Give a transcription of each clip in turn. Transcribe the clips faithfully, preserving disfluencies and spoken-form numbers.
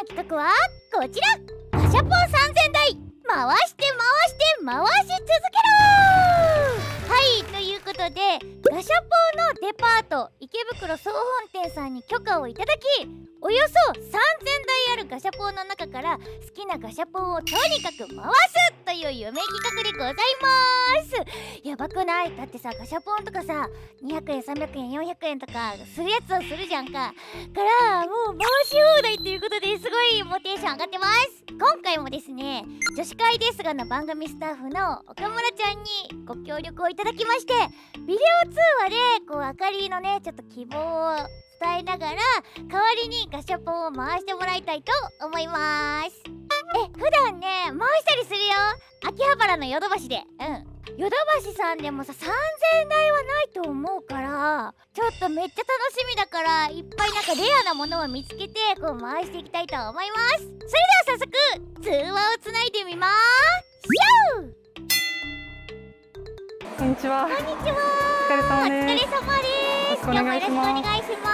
企画はこちら、ガシャポンさんぜんだい回して回して回し続けろ。はい、ということでガシャポンのデパート池袋総本店さんに許可をいただき、およそさんぜんだいあるガシャポンの中から好きなガシャポンをとにかく回すという夢企画でございます。やばくない？だってさ、ガシャポンとかさにひゃくえんさんびゃくえんよんひゃくえんとかするやつをするじゃんか。からもう回し放題ということですごいモチベーション上がってます。今回もですね、女子会ですがの番組スタッフの岡村ちゃんにご協力をいただきまして、ビデオ通話でこうあかりのねちょっと希望を伝えながら代わりにガシャポンを回してもらいたいと思います。え、普段ね回したりするよ、秋葉原のヨドバシで。うんヨドバシさんでもささんぜんだいはないと思うから、ちょっとめっちゃ楽しみだから、いっぱいなんかレアなものを見つけてこう回していきたいと思います。それでは早速通話をつないでみまーす。 こんにちは。 こんにちは。 お疲れ様おです。 疲れ様です。 よろしくお願いします。 今日もよろしくお願いします。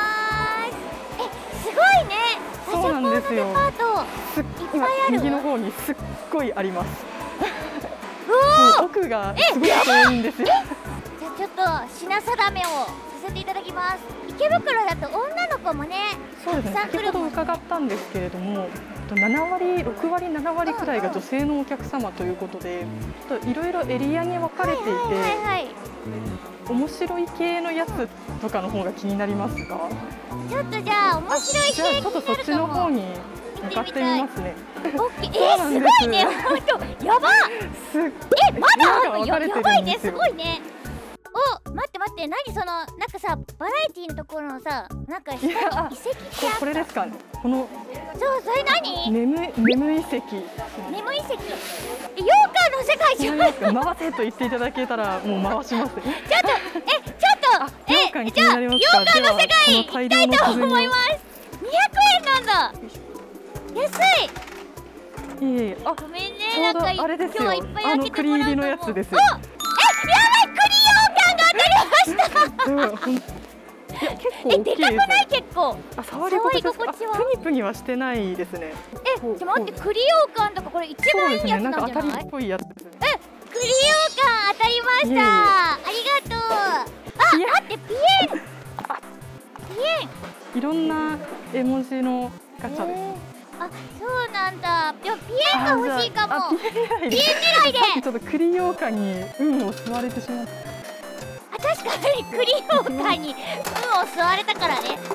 え、すごいね。ガシャポンのデパートすっいっぱいある。 右の方にすっごいあります。 おお。 奥がすごい遠いんですよ。 じゃあちょっと品定めをさせていただきます。池袋だと女の子もね、 そうですね。先ほど伺ったんですけれども、ななわり、ろくわり、ななわりくらいが女性のお客様ということで、いろいろエリアに分かれていて、面白い系のやつとかの方が気になりますが、 ちょっとじゃあ面白い系気になるかも。 じゃあちょっとそっちの方に向かってみますね。 オッケー。えー、すごいね。本当やば。 すっえ、まだあるの？やばいね。すごいね。お、待って待って、何そのなんかさバラエティのところのさなんか下に遺跡ってあった。 これですかね。このそうそれ何？ 眠い眠い遺跡。 眠い遺跡。え、羊羹の世界じゃん。 回せと言っていただけたらもう回します。ちょっとえちょっとえじゃあ羊羹の世界行きたいと思います。にひゃくえんなんだ。安い。 いえいえ、あ、 ごめんね。なんかあれですよ。 今日はいっぱい開けてもらうと思う。 あの栗入りのやつですよ。 お、え、やばい、栗羊羹が当たりました。 いや結構大きいです。 え、でかくない？結構。 あ、触り心地ですか？ 触り心地はプニプニはしてないですね。 え、ちょっと待って、栗羊羹とかこれ一番いいやつなんじゃない？ なんか当たりっぽいやつですね。 え、栗羊羹当たりました。ありがとう。あ、待って、ピエン。ピエン。 いろんな絵文字のガチャです。 あ、そうなんだ。でもピエンが欲しいかも。 ピエン狙いで。 ピエン狙いで。 さっきちょっと栗羊羹に運を吸われてしまった。 あ、確かに栗羊羹に運を吸われたからね。ユニコ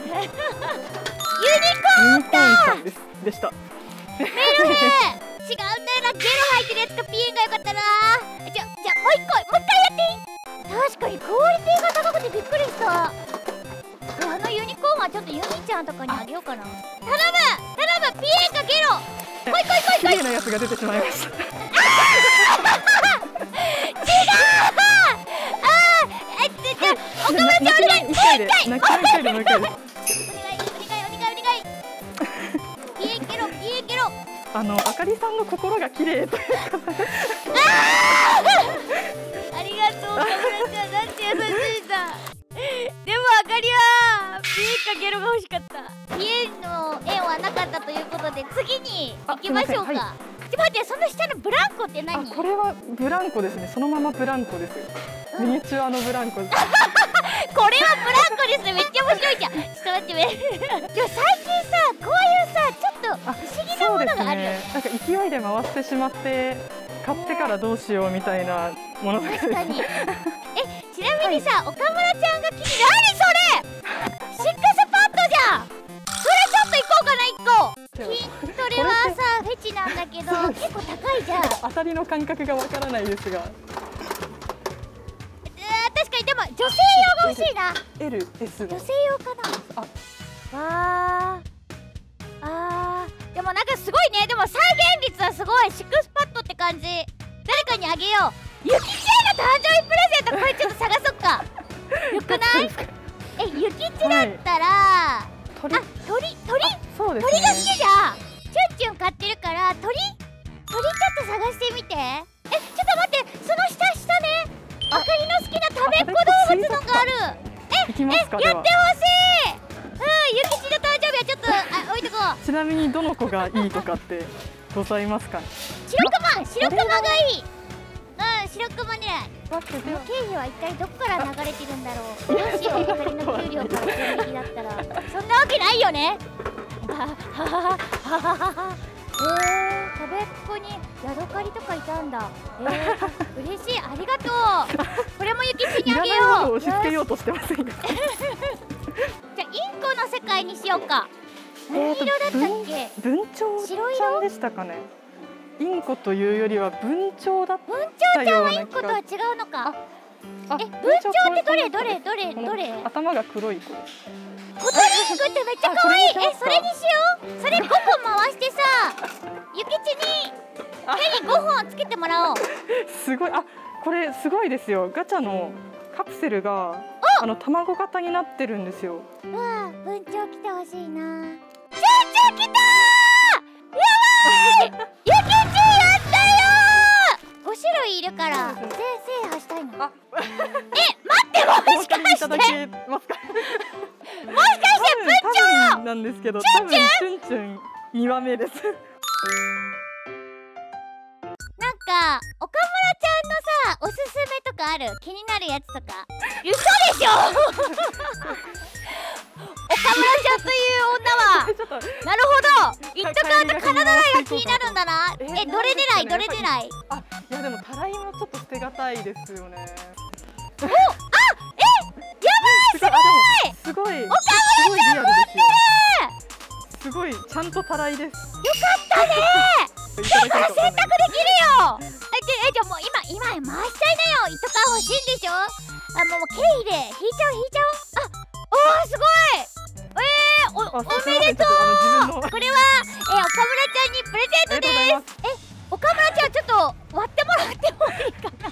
ーンだ。 ですでした。 メルヘ違うんだよな。ゲロ入ってるやつかピエンがよかったな。じゃ、じゃもう一個、もう一回やっていい？確かにクオリティが高くてびっくりした。あのユニコーンはちょっとユミちゃんとかにあげようかな。頼む頼む、ピエンかゲロ。来い来い来い来い。 綺麗なやつが出てしまいました。 違う。ああ、えっとじゃあ岡村ちゃんお願い。もう一回。 泣きの一回でもう一回です。 お願いお願いお願いお願い。ピエンゲロピエンゲロ。 あのあかりさんの心が綺麗ということで。 ありがとう岡村ちゃん、なんて優しいんだ。でもあかりはピエンかゲロが欲しかった。ピエンの円はなかったということで次に行きましょうか。ちょっと待って、その下のブランコって何？ これはブランコですね。そのままブランコですよ。ミニチュアのブランコです。 これはブランコですね。めっちゃ面白いじゃん。ちょっと待ってね。でも最近さ、こういうさちょっと不思議なものがあるよね。 なんか勢いで回してしまって買ってからどうしようみたいなものとかです。 確かに。え、ちなみにさ、岡村ちゃんが気に、何それ？シックスパッドじゃん。それちょっと行こうかな、一個。筋トレはさフェチなんだけど結構高いじゃん。 当たりの感覚がわからないですが。 確かに。でも女性用が欲しいな。 エル、エス女性用かな。あわーあー、でもなんかすごいね。でも再現率はすごい。シックスパッドって感じ。誰かにあげよう。ゆきちゃんの誕生日プレゼント、これちょっと探そっか。よくない？え、ゆきちだったら、はい、鳥、あ、鳥、鳥、 そうですね、 鳥が好きじゃん。チュンチュン飼ってるから鳥、鳥ちょっと探してみて。え、ちょっと待って、その下下ね、あかりの好きな食べっ子動物のがある。え、え、やってほしい。うん、ゆきちの誕生日はちょっょっとあ置いとこう。 ちなみにどの子がいいとかってございますか？ 白熊、白熊がいい。うん、白熊ね。 だってでは経費は一体どこから流れてるんだろう。どうしよう、二人の給料から線引きだったら。そんなわけないよね。はははははは。えー、食べっ子にヤドカリとかいたんだ。えー、嬉しい、ありがとう。これもゆきちにあげよう。 いらないものを押し付けようとしてませんか？ じゃあインコの世界にしようか。何色だったっけ？ 文鳥ちゃんでしたかね。インコというよりは文鳥だっ文た鳥ちゃんはような気が。 インコとは違うのか。 あ、 え、文鳥ってどれどれどれどれ？ 頭が黒い子。 コトリングってめっちゃ可愛い。え、それにしよう。それごこ回してさ、ゆきちに手にごほんつけてもらおう。 すごい。あ、これすごいですよ。ガチャのカプセルがあの卵型になってるんですよ。 うわ、文鳥来てほしいな。チュンチュン来たー。やばい。ゆきちやったよー。ご種類いるから全制覇したいの。 あ、 え、待ってもしかして。 いただけますか？ もしかして文鳥なんですけど、 チュンチュン多分チュンチュンにわめです。 なんか岡村ちゃんのさ、おすすめとかある？気になるやつとか。嘘でしょ。岡村ちゃんという女はちょっとなるほど、一斗缶とカナダライが気になるんだな。え、どれ狙いどれ狙い？ あ、いやでもタライもちょっと捨てがたいですよね。 お、あ、え、やばい、すごい。 すごい。 岡村ちゃんもすごいちゃんとタライです。よかったねー。だから選択できるよ。え、じゃあもう今今回しちゃいなよ。一斗缶欲しいんでしょ。あ、もう経費で引いちゃおう引いちゃおう。あ、おー、すごい。えー、お、おめでとう。これはえ、岡村ちゃんにプレゼントです。え、岡村ちゃんちょっと割ってもらってもいいかな。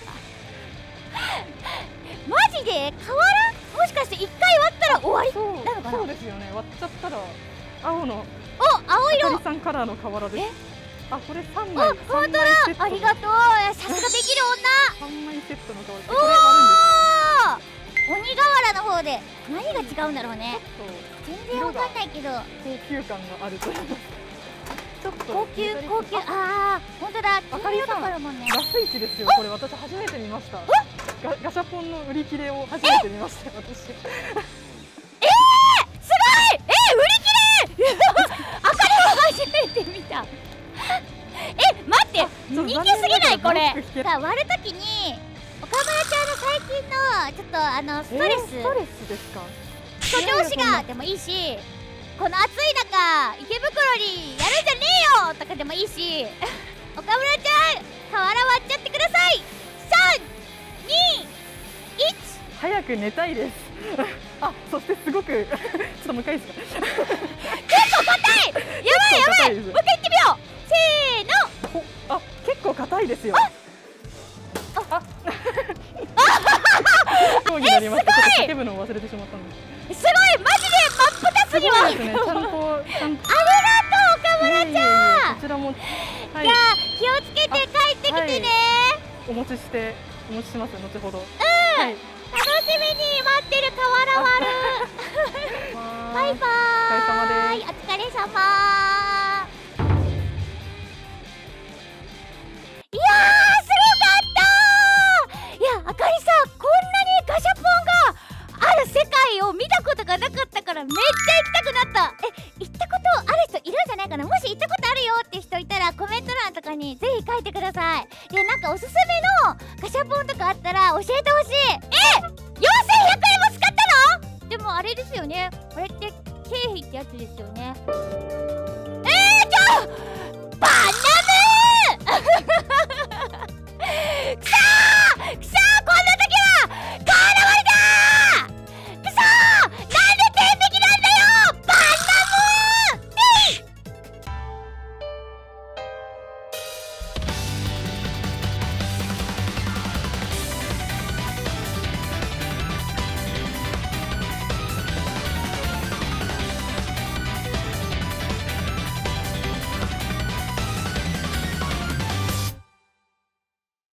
マジで瓦？もしかして一回割ったら終わりなのかな。 そうですよね。割っちゃったら青のお、青色。 あかりさんカラーの瓦です。あ、これ三お、 枚。 本当だ。ありがとう。さすができる女。 三枚セットの瓦。 おお。鬼瓦の方で何が違うんだろうね。全然わかんないけど高級感があるというか。ちょっと高級高級。ああ、本当だ。 あかりさん、 からもね。 ラスイチですよ。これ私初めて見ました。ガガシャポンの売り切れを初めて見ましたよ。私。 えー、すごい。えー、売り切れ。あかりは初めて見た。え、待って、人気すぎないこれ。さあ、割るときに岡村ちゃんの最近のちょっとあのストレス、 ストレスですか？ 諸上司がでもいいし、この暑い中池袋にやるんじゃねえよとかでもいいし、岡村ちゃん瓦割っちゃってください。さん、に、いち。 早く寝たいです。あ、そしてすごくちょっともう一回いいですか？ 結構硬い。やばいやばい。もう一回言ってみよう。せーの。 あ、結構硬いですよ。 あ、 あ、そうになりました。ちょっと叫ぶのを忘れてしまったんです。 すごい、マジで真っ二つには。 ですね。ちゃんとちゃんと。 ありがとう岡村ちゃん。 こちらも。 じゃあ気をつけて帰ってきてね。 お持ちしてお持ちします後ほど。 うん。楽しみに待ってる瓦割る。バイバーイ。お疲れ様。いやー、すごかったー。いや、あかりさ、こんなにガシャポンがある世界を見たことがなかったからめっちゃ行きたくなった。え、行ったことある人いるんじゃないかな。もし行ったことあるよって人いたらコメント欄とかにぜひ書いてください。で、なんかおすすめのガシャポンとかあったら教えてほしい。え、よんせんひゃくえんも使ったの？でもあれですよね、これって経費ってやつですよね。えー、じゃあバン